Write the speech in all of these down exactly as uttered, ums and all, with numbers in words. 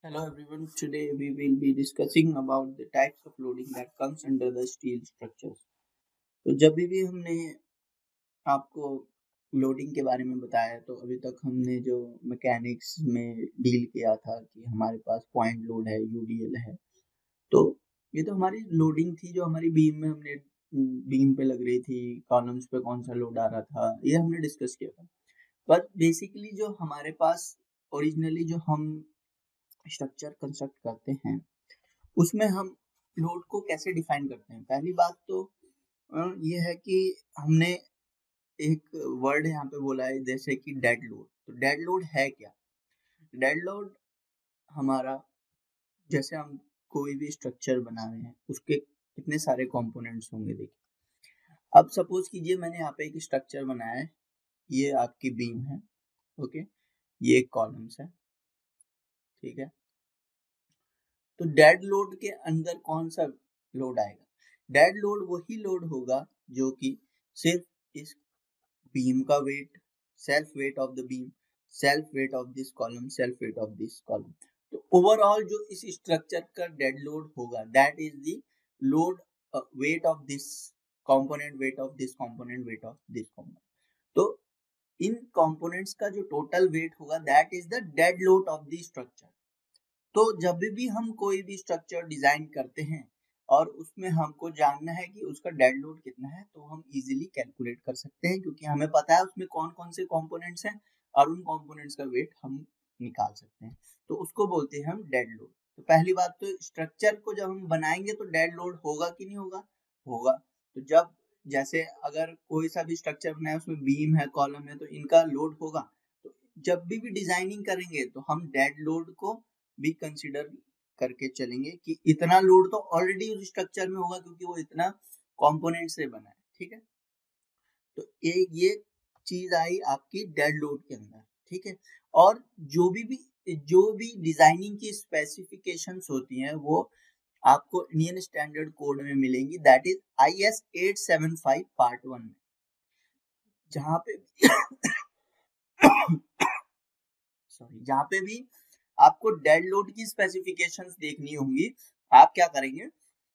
Hello everyone, today we will be discussing about the types of loading that comes under the steel structures. तो जब भी हमने आपको loading के बारे में बताया तो अभी तक हमने जो मैकेनिक्स में डील किया था कि हमारे पास पॉइंट लोड है, यूडीएल है, तो ये तो हमारी लोडिंग थी जो हमारी बीम में हमने बीम पे लग रही थी, कॉलम्स पे कौन सा लोड आ रहा था, ये हमने डिस्कस किया था। बट बेसिकली जो हमारे पास ओरिजिनली जो हम स्ट्रक्चर कंस्ट्रक्ट करते हैं उसमें हम लोड को कैसे डिफाइन करते हैं। पहली बात तो ये है कि हमने एक वर्ड यहाँ पे बोला है जैसे कि डेड लोड। तो डेड लोड है क्या? डेड लोड हमारा, जैसे हम कोई भी स्ट्रक्चर बना रहे हैं उसके कितने सारे कंपोनेंट्स होंगे। देखिए, अब सपोज कीजिए मैंने यहाँ पे एक स्ट्रक्चर बनाया है, ये आपकी बीम है, ओके, ये एक कॉलम्स है, ठीक है। तो डेड लोड के अंदर कौन सा लोड आएगा? डेड लोड वही लोड होगा जो कि सिर्फ इस बीम का weight, self weight of the beam, self weight of this column, self weight of this column. तो ओवरऑल जो इस स्ट्रक्चर का डेड लोड होगा that is the load weight of this component, weight of this component, weight of this component. तो इन components का जो total weight होगा that is the dead load of the structure. तो जब भी हम कोई भी स्ट्रक्चर डिजाइन करते हैं और उसमें हमको जानना है कि उसका डेड लोड कितना है, तो हम इजीली कैलकुलेट कर सकते हैं क्योंकि हमें पता है उसमें कौन कौन से कंपोनेंट्स हैं और उन कंपोनेंट्स का वेट हम निकाल सकते हैं। तो उसको बोलते हैं हम डेड लोड। तो पहली बात तो स्ट्रक्चर को जब हम बनाएंगे तो डेड लोड होगा कि नहीं होगा? होगा। तो जब जैसे अगर कोई सा भी स्ट्रक्चर बनाए उसमें बीम है, कॉलम है, तो इनका लोड होगा। तो जब भी भी डिजाइनिंग करेंगे तो हम डेड लोड को भी कंसीडर करके चलेंगे कि इतना लोड तो ऑलरेडी उस स्ट्रक्चर में होगा क्योंकि वो इतना कंपोनेंट से बना है, ठीक है। तो ये ये चीज आई आपकी डेड लोड के अंदर, ठीक है। और जो भी भी जो भी डिजाइनिंग की स्पेसिफिकेशंस होती हैं वो आपको इंडियन स्टैंडर्ड कोड में मिलेंगी, that is I S eight seven five part one में, जहां पे सॉरी जहां पे भी आपको डेड लोड की स्पेसिफिकेशंस देखनी होंगी, आप क्या करेंगे,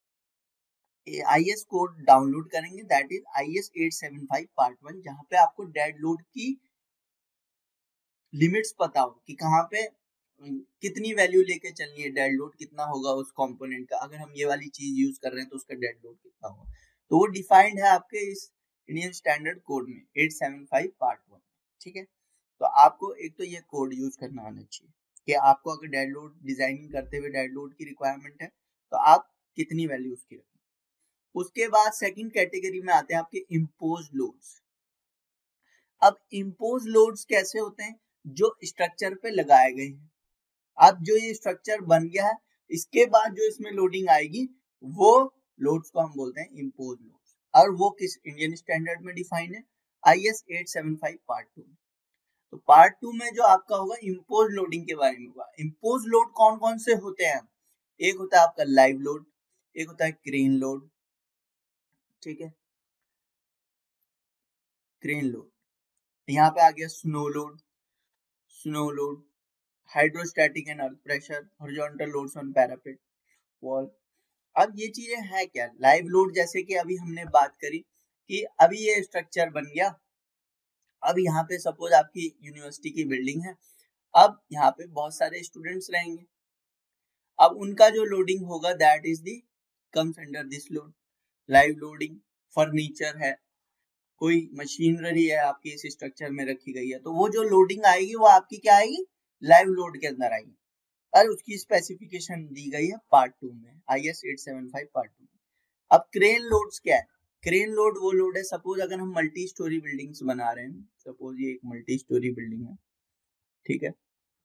आईएस कोड डाउनलोड करेंगे, that is I S eight seven five part one, जहां पे आपको डेड लोड की लिमिट्स पता हो कि कहाँ पे कितनी वैल्यू लेके चलनी है, डेड लोड कितना होगा उस कंपोनेंट का। अगर हम ये वाली चीज यूज कर रहे हैं तो उसका डेड लोड कितना होगा, तो वो डिफाइंड है आपके इस इंडियन स्टैंडर्ड कोड में eight seven five part one, ठीक है। तो आपको एक तो ये कोड यूज करना आना चाहिए कि आपको अगर डेड लोड डिजाइनिंग करते हुए डेड लोड की रिक्वायरमेंट है तो आप कितनी वैल्यू उसकी रखें। उसके बाद सेकंड कैटेगरी में आते हैं आपके इम्पोज लोड्स। अब इम्पोज लोड्स कैसे होते हैं? जो स्ट्रक्चर पे लगाए गए हैं। अब जो ये स्ट्रक्चर बन गया है इसके बाद जो इसमें लोडिंग आएगी वो लोड्स को हम बोलते हैं इम्पोज लोड्स, और वो किस इंडियन स्टैंडर्ड में डिफाइन है, I S eight seven five part two में। तो पार्ट टू में जो आपका होगा इम्पोज लोडिंग के बारे में होगा। इम्पोज लोड कौन कौन से होते हैं? एक होता है आपका लाइव लोड, एक होता है क्रेन लोड, ठीक है, क्रेन लोड। यहाँ पे आ गया snow load, snow load, hydrostatic and earth pressure, horizontal loads on parapet wall. अब ये चीजें है क्या? लाइव लोड जैसे कि अभी हमने बात करी कि अभी ये स्ट्रक्चर बन गया, अब यहाँ पे सपोज आपकी यूनिवर्सिटी की बिल्डिंग है, अब यहाँ पे बहुत सारे स्टूडेंट्स रहेंगे, अब उनका जो लोडिंग होगा that is the comes under this load, live loading. Furniture है, कोई मशीनरी है आपकी इस स्ट्रक्चर में रखी गई है, तो वो जो लोडिंग आएगी वो आपकी क्या आएगी? लाइव लोड के अंदर आएगी, और उसकी स्पेसिफिकेशन दी गई है पार्ट टू में, I S eight seven five part two में। अब क्रेन लोड्स क्या है? क्रेन लोड वो लोड है, सपोज अगर हम मल्टी स्टोरी बिल्डिंग्स बना रहे हैं, सपोज ये एक मल्टी स्टोरी बिल्डिंग है, ठीक है,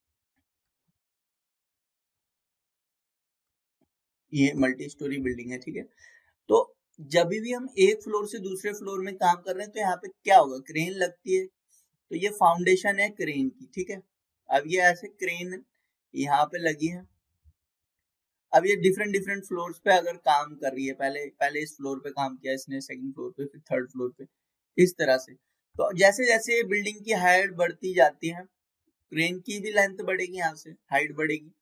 ये मल्टी स्टोरी बिल्डिंग है, ठीक है। तो जब भी हम एक फ्लोर से दूसरे फ्लोर में काम कर रहे हैं तो यहाँ पे क्या होगा? क्रेन लगती है, तो ये फाउंडेशन है क्रेन की, ठीक है। अब ये ऐसे क्रेन यहाँ पे लगी है, अब ये डिफरेंट डिफरेंट फ्लोर्स पे अगर काम कर रही है, पहले पहले इस फ्लोर पे काम किया इसने, सेकंड फ्लोर पे, फिर थर्ड फ्लोर पे, इस तरह से। तो जैसे जैसे बिल्डिंग की हाइट बढ़ती जाती है क्रेन की भी लेंथ बढ़ेगी, यहाँ से हाइट बढ़ेगी,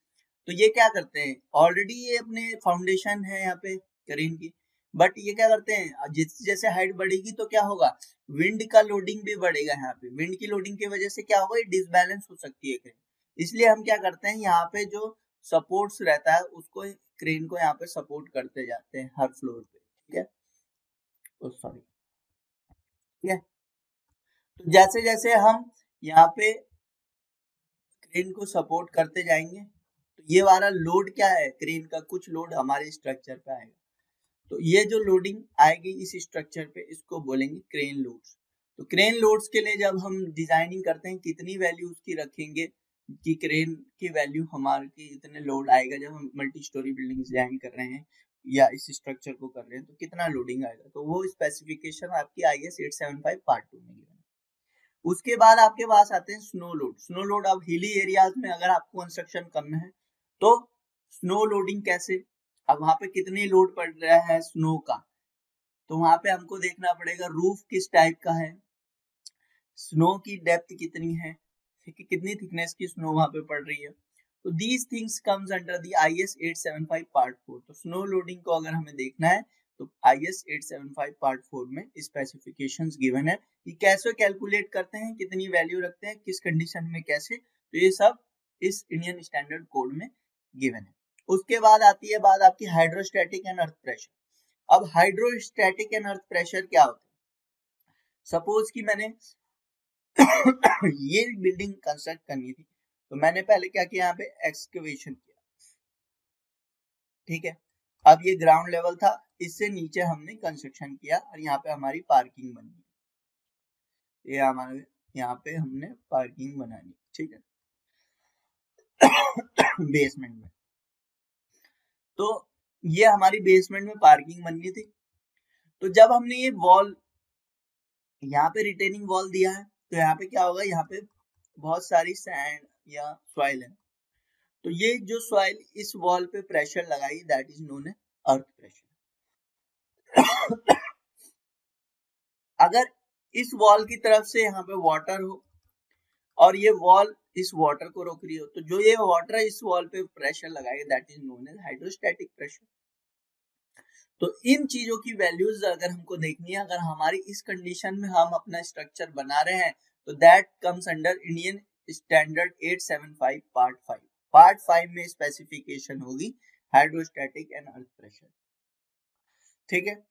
तो ये क्या करते हैं, ऑलरेडी ये अपने फाउंडेशन है यहाँ पे क्रेन की, बट ये क्या करते हैं, जैसे जैसे हाइट बढ़ेगी तो क्या होगा, विंड का लोडिंग भी बढ़ेगा। यहाँ पे विंड की लोडिंग की वजह से क्या होगा, ये डिसबैलेंस हो सकती है क्रेन। इसलिए हम क्या करते हैं, यहाँ पे जो सपोर्ट्स रहता है उसको क्रेन को यहाँ पे सपोर्ट करते जाते हैं हर फ्लोर पे, ठीक है, सॉरी, ठीक है। तो जैसे जैसे हम यहाँ पे क्रेन को सपोर्ट करते जाएंगे तो ये वाला लोड क्या है, क्रेन का कुछ लोड हमारे स्ट्रक्चर पे आएगा। तो ये जो लोडिंग आएगी इस स्ट्रक्चर पे, इसको बोलेंगे क्रेन लोड्स। तो क्रेन लोड्स के लिए जब हम डिजाइनिंग करते हैं, कितनी वैल्यू उसकी रखेंगे कि क्रेन की वैल्यू हमारे की इतने लोड आएगा, जब हम मल्टी स्टोरी बिल्डिंग डिजाइन कर रहे हैं या इस स्ट्रक्चर को कर रहे हैं तो कितना लोडिंग आएगा, तो वो स्पेसिफिकेशन आपकी I S eight seven five part two में गिवन है। उसके बाद आपके पास आते हैं स्नो लोड। स्नो लोड अब हिली एरियाज में अगर आपको कंस्ट्रक्शन करना है तो स्नो लोडिंग कैसे, अब वहां पे कितनी लोड पड़ रहा है स्नो का, तो वहां पे हमको देखना पड़ेगा रूफ किस टाइप का है, स्नो की डेप्थ कितनी है, कितनी थिकनेस की स्नो वहां पे पड़ रही है। तो these things comes under the I S eight seven five part four. तो स्नो लोडिंग को अगर हमें देखना है तो I S eight seven five part four में स्पेसिफिकेशंस गिवन है कि कैसे कैलकुलेट करते हैं, कितनी वैल्यू रखते हैं, किस कंडीशन में कैसे, तो ये सब इस इंडियन स्टैंडर्ड कोड में गिवन है। उसके बाद आती है बात आपकी हाइड्रोस्टैटिक एंड अर्थ प्रेशर। अब हाइड्रोस्टैटिक एंड अर्थ प्रेशर क्या होता है, सपोज कि मैंने ये बिल्डिंग कंस्ट्रक्ट करनी थी तो मैंने पहले क्या किया, यहाँ पे एक्सकेवेशन किया, ठीक है। अब ये ग्राउंड लेवल था, इससे नीचे हमने कंस्ट्रक्शन किया और यहाँ पे हमारी पार्किंग बनी, ये हमारे यहाँ पे हमने पार्किंग बनानी, ठीक है, बेसमेंट में। तो ये हमारी बेसमेंट में पार्किंग बननी थी। तो जब हमने ये वॉल यहाँ पे रिटेनिंग वॉल दिया है तो यहाँ पे क्या होगा, यहाँ पे बहुत सारी सैंड या सॉइल है, तो ये जो सॉइल इस वॉल पे प्रेशर लगाई, that is known as earth pressure. अगर इस वॉल की तरफ से यहाँ पे वाटर हो और ये वॉल इस वाटर को रोक रही हो, तो जो ये वाटर इस वॉल पे प्रेशर लगाएगा, that is known as hydrostatic pressure. तो इन चीजों की वैल्यूज अगर हमको देखनी है, अगर हमारी इस कंडीशन में हम अपना स्ट्रक्चर बना रहे हैं तो that comes under Indian standard eight seven five part five. Part five में स्पेसिफिकेशन होगी हाइड्रोस्टैटिक एंड अर्थ प्रेशर, ठीक है।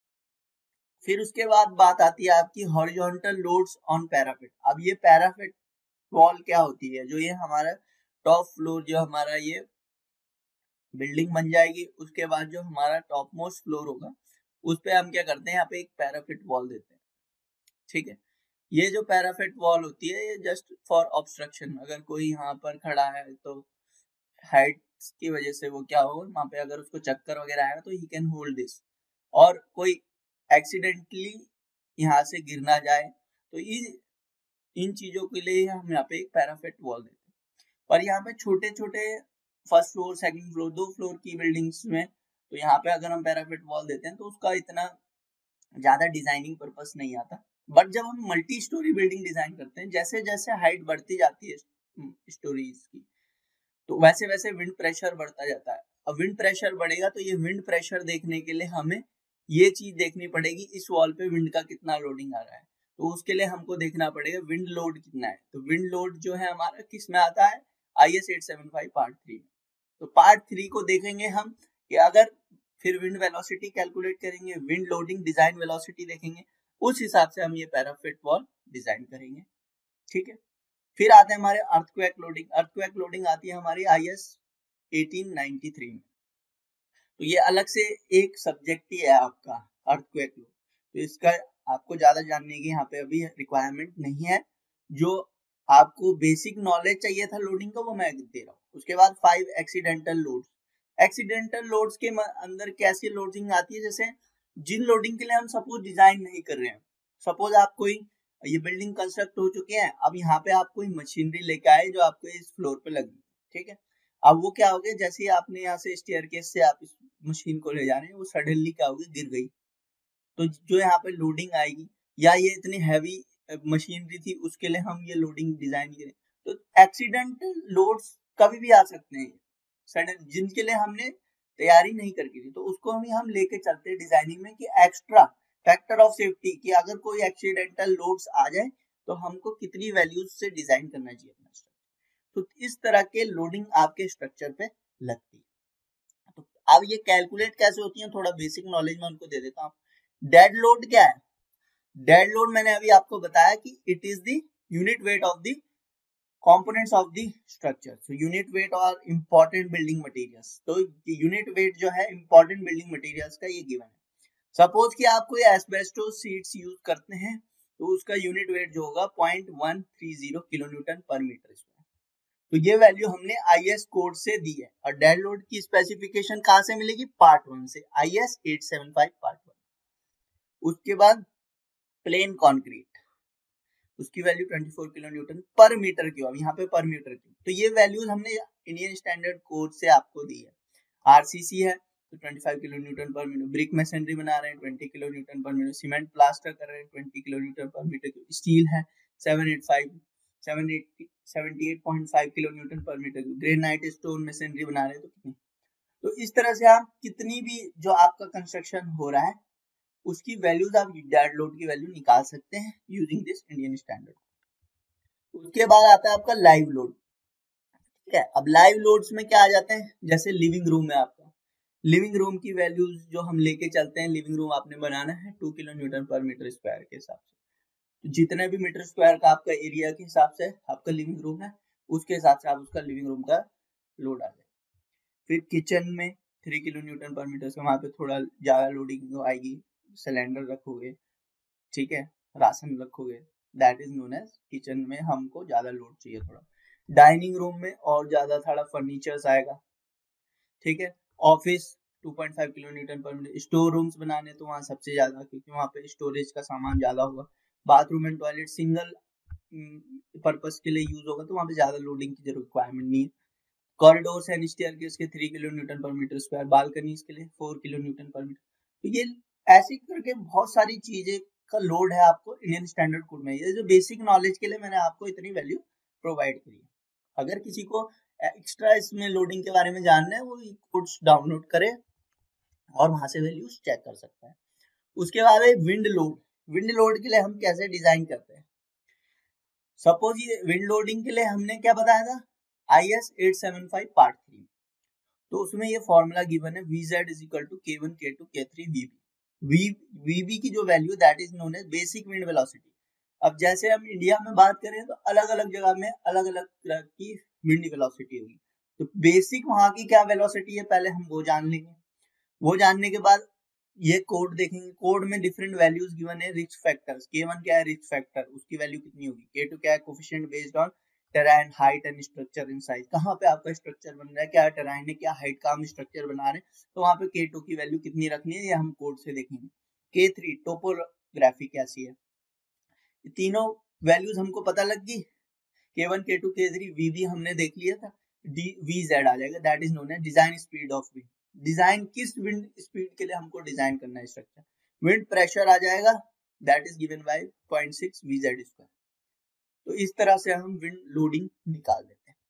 फिर उसके बाद बात आती है आपकी हॉरिजॉन्टल लोड्स ऑन पैरापेट। अब ये पैरापेट वॉल क्या होती है, जो ये हमारा टॉप फ्लोर, जो हमारा ये बिल्डिंग बन जाएगी, उसके बाद जो हमारा टॉप मोस्ट फ्लोर होगा उस पे हम क्या करते हैं, यहाँ पे एक पैराफिट वॉल देते हैं, ठीक है। ये जो पैराफिट वॉल होती है ये जस्ट फॉर ऑब्स्ट्रक्शन, अगर कोई यहाँ पर खड़ा है तो हाइट की वजह से वो क्या हो, वहां पे अगर उसको चक्कर वगैरह आएगा तो ही कैन होल्ड दिस, और कोई एक्सीडेंटली यहाँ से गिर ना जाए, तो इन इन चीजों के लिए हम यहाँ पे एक पैराफिट वॉल देते हैं। और यहाँ पे छोटे छोटे फर्स्ट फ्लोर सेकंड फ्लोर दो फ्लोर की बिल्डिंग्स में तो यहाँ पे अगर हम पैराफिट वॉल देते हैं तो उसका इतना ज्यादा डिजाइनिंग पर्पस नहीं आता। बट जब हम मल्टी स्टोरी बिल्डिंग डिजाइन करते हैं, जैसे जैसे हाइट बढ़ती जाती है स्टोरीज की, तो वैसे वैसे विंड प्रेशर बढ़ता जाता है। अब विंड प्रेशर बढ़ेगा तो ये विंड प्रेशर देखने के लिए हमें ये चीज देखनी पड़ेगी, इस वॉल पे विंड का कितना लोडिंग आ रहा है, तो उसके लिए हमको देखना पड़ेगा विंड लोड कितना है। तो विंड लोड जो है हमारा किस में आता है, I S eight seven five part three में। तो पार्ट थ्री को देखेंगे हम कि अगर फिर विंड वेलोसिटी कैलकुलेट करेंगे, विंड लोडिंग डिजाइन वेलोसिटी देखेंगे, उस हिसाब से हम ये पैराफिट वॉल डिजाइन करेंगे, ठीक है। फिर आते हैं हमारे अर्थक्वेक लोडिंग। अर्थक्वेक लोडिंग आती है हमारी I S eighteen ninety three में। तो ये अलग से एक सब्जेक्ट ही है आपका अर्थक्वेक लोड, तो इसका आपको ज्यादा जानने की यहाँ पे अभी रिक्वायरमेंट नहीं है। जो आपको बेसिक नॉलेज चाहिए था लोडिंग का वो मैं दे रहा हूँ। उसके बाद five accidental loads. Accidental loads के अंदर कैसी लोडिंग आती है, जैसे जिन लोडिंग के लिए हम सपोज डिजाइन नहीं कर रहे हैं, सपोज आप कोई ये बिल्डिंग कंस्ट्रक्ट हो चुके हैं, अब यहाँ पे आप कोई मशीनरी लेके आए जो आपको इस फ्लोर पे लगी, ठीक है। अब वो क्या हो गया, जैसे ही आपने यहाँ से स्टेयरकेस से आप इस मशीन को ले जा रहे हैं, वो सडनली क्या होगी, गिर गई, तो जो यहाँ पे लोडिंग आएगी, या ये इतनी हैवी मशीनरी थी उसके लिए हम ये लोडिंग डिजाइन करें, तो एक्सीडेंटल लोड्स कभी भी आ सकते हैं। सडन जिनके लिए हमने तैयारी नहीं करके थी, तो उसको भी हम लेके चलते हैं डिजाइनिंग में कि एक्स्ट्रा फैक्टर ऑफ सेफ्टी कि अगर कोई एक्सीडेंटल लोड्स आ जाए तो हमको कितनी वैल्यूज से डिजाइन करना चाहिए अपना स्ट्रक्चर। तो इस तरह के लोडिंग आपके स्ट्रक्चर पे लगती है। तो अब ये कैलकुलेट कैसे होती है, थोड़ा बेसिक नॉलेज में उनको दे देता हूँ। डेड लोड क्या है? डेड लोड मैंने अभी आपको बताया कि it is the unit weight of the components of the structure. So unit weight और important building materials, तो unit weight जो है important building materials का ये given है। सपोज कि आप कोई एस्बेस्टोस शीट्स यूज करते हैं तो उसका यूनिट वेट जो होगा point one three zero kilo newton per metre square. तो ये वैल्यू हमने आईएस कोड से दी है। और डेड लोड की स्पेसिफिकेशन कहाँ से मिलेगी? पार्ट वन से, IS eight seven five part one. उसके बाद प्लेन कॉन्क्रीट, उसकी वैल्यू चौबीस किलो न्यूटन पर मीटर की, अब यहाँ पे पर मीटर की। तो ये वैल्यूज हमने इंडियन स्टैंडर्ड कोड से आपको दी है। आरसीसी है तो पच्चीस kilo newton per metre, brick masonry बना रहे हैं बीस kilo newton per metre, cement plaster कर रहे हैं बीस kilo newton per metre, steel है सात सौ पचासी अठहत्तर पॉइंट पाँच kilo newton per metre, granite stone masonry बना रहे हैं तो कितनी। तो इस तरह से आप कितनी भी जो आपका कंस्ट्रक्शन हो रहा है उसकी वैल्यूज आप डेड लोड की वैल्यू निकाल सकते हैं यूजिंग दिस इंडियन स्टैंडर्ड। उसके बाद आता है आपका लाइव लोड। ठीक है, अब लाइव लोड्स में क्या आ जाते हैं, जैसे लिविंग रूम है आपका, लिविंग रूम की वैल्यूज जो हम लेके चलते हैं, लिविंग रूम आपने बनाना है two kilo newton per metre square के हिसाब से। तो जितने भी मीटर स्क्वायर का आपका एरिया के हिसाब से आपका लिविंग रूम है, उसके हिसाब से आप उसका लिविंग रूम का लोड आ जाए। फिर किचन में three kilo newton per metre से, वहां पे थोड़ा ज्यादा लोडिंग आएगी, सिलेंडर रखोगे, ठीक है, राशन रखोगे, that is known as kitchen में हमको ज्यादा लोड चाहिए थोड़ा। डाइनिंग रूम में और ज्यादा थोड़ा फर्नीचर्स आएगा, ठीक है। Office two point five kilo newton per metre, store rooms बनाने तो वहां सबसे ज्यादा, क्योंकि वहां पे स्टोरेज का सामान ज्यादा होगा। Bathroom and toilet single purpose के लिए यूज होगा तो वहां पे ज्यादा लोडिंग की रिक्वायरमेंट नहीं है। कॉरिडोर्स एंड स्टेयरकेस के three kilo newton per metre square, balconies के लिए four kilo newton per metre. तो ये ऐसे करके बहुत सारी चीजें का लोड है आपको इंडियन स्टैंडर्ड कोड में। ये जो बेसिक नॉलेज के लिए मैंने आपको इतनी वैल्यू प्रोवाइड करी है। अगर किसी को एक्स्ट्रा इसमें लोडिंग के बारे में जानना है वो कोड्स डाउनलोड करे और वहां से वैल्यूज चेक कर सकता है। उसके बाद है विंड लोड। विंड लोड के लिए हम कैसे डिजाइन करते हैं? सपोज ये विंड लोडिंग के लिए हमने क्या बताया था, IS eight seven five part three. तो उसमें ये फॉर्मूला गिवन है, V Z is equal to K one K two K three V B. VB की जो value that is known as basic wind velocity. अब जैसे हम इंडिया में बात करें तो अलग अलग जगह में अलग अलग तरह की विंड वेलोसिटी होगी। तो बेसिक वहां की क्या वेलोसिटी है पहले हम वो जान लेंगे। वो जानने के बाद ये कोड देखेंगे, कोड में डिफरेंट वैल्यूज गिवन है रिस्क फैक्टर्स। के वन क्या है रिस्क फैक्टर, उसकी वैल्यू कितनी होगी। के टू क्या है coefficient based on terrain height and structure in size, कहाँ पे आपका स्ट्रक्चर बन रहा है, क्या टेराइन है क्या हाइट का हम स्ट्रक्चर बना रहे हैं, तो वहां पे के टू की वैल्यू कितनी रखनी है ये हम कोड से देखेंगे। के थ्री टोपोग्राफी कैसी है, तीनों वैल्यूज हमको पता लग गई। के one K two K three we भी हमने देख लिया था, डी वी जेड आ जाएगा, that is known as design speed of wind. Design किस विंड स्पीड के लिए हमको डिजाइन करना है स्ट्रक्चर। विंड प्रेशर आ जाएगा, that is given by point six V Z square. तो इस तरह से हम विंड लोडिंग निकाल देते हैं।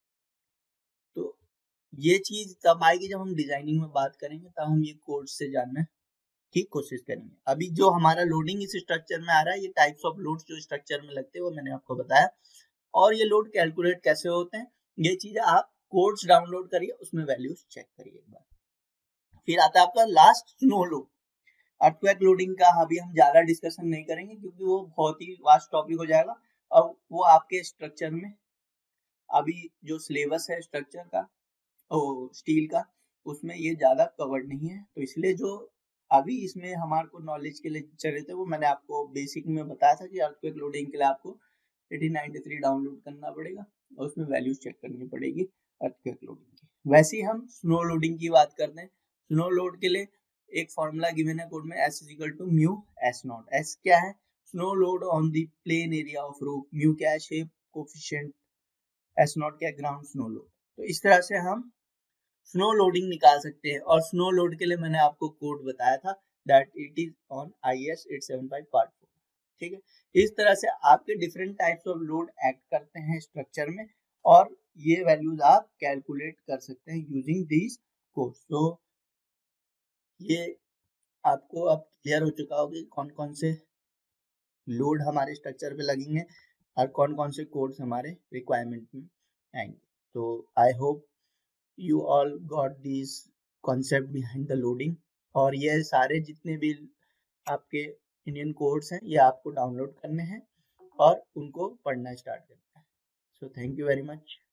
तो ये चीज तब आएगी जब हम डिजाइनिंग में बात करेंगे, तब हम ये कोड से जानना की कोशिश करेंगे। अभी जो हमारा लोडिंग इस स्ट्रक्चर में आ रहा है, ये टाइप्स ऑफ लोड्स जो स्ट्रक्चर में लगते हैं वो मैंने आपको बताया, और ये लोड कैलकुलेट कैसे होते हैं ये चीज आप कोड्स डाउनलोड करिए, उसमें वैल्यूज चेक करिए एक बार। फिर आता है आपका last snow load. Earthquake loading का अभी हम ज्यादा डिस्कशन नहीं करेंगे क्योंकि वो बहुत ही वास्ट टॉपिक हो जाएगा, और वो आपके स्ट्रक्चर में अभी जो सिलेबस है स्ट्रक्चर का ओ स्टील का उसमें ये ज्यादा कवर्ड नहीं है। तो इसलिए जो अभी इसमें हमारे को नॉलेज के लिए चले थे वो मैंने आपको बेसिक में बताया था कि अर्थक्वेक लोडिंग के लिए आपको एटीन नाइंटी थ्री डाउनलोड करना पड़ेगा और उसमें वैल्यूज चेक करनी पड़ेगी अर्थक्वेक लोडिंग की। वैसे ही हम स्नो लोडिंग की बात करते हैं। स्नो लोड के लिए एक फॉर्मूला गिवन है कोड में, S is equal to mu S naught. एस क्या है, snow load on the plane area of roof. Mu क्या है, शेप कोफिशिएंट। एस नॉट क्या है, ग्राउंड स्नो लोड। तो इस तरह से हम स्नो लोडिंग निकाल सकते हैं। और स्नो लोड के लिए मैंने आपको कोड बताया था, that it is on I S eight seven five part four. ठीक है, इस तरह से आपके different types of load act करते हैं स्ट्रक्चर में, और ये वैल्यूज आप कैलकुलेट कर सकते हैं यूजिंग दिस कोड्स। तो ये आपको अब क्लियर हो चुका होगा कि कौन कौन से लोड हमारे स्ट्रक्चर पे लगेंगे और कौन कौन से कोड्स हमारे रिक्वायरमेंट में आएंगे। तो I hope you all got this concept behind the loading, और ये सारे जितने भी आपके इंडियन कोड्स हैं ये आपको डाउनलोड करने हैं और उनको पढ़ना स्टार्ट करना है। So thank you very much.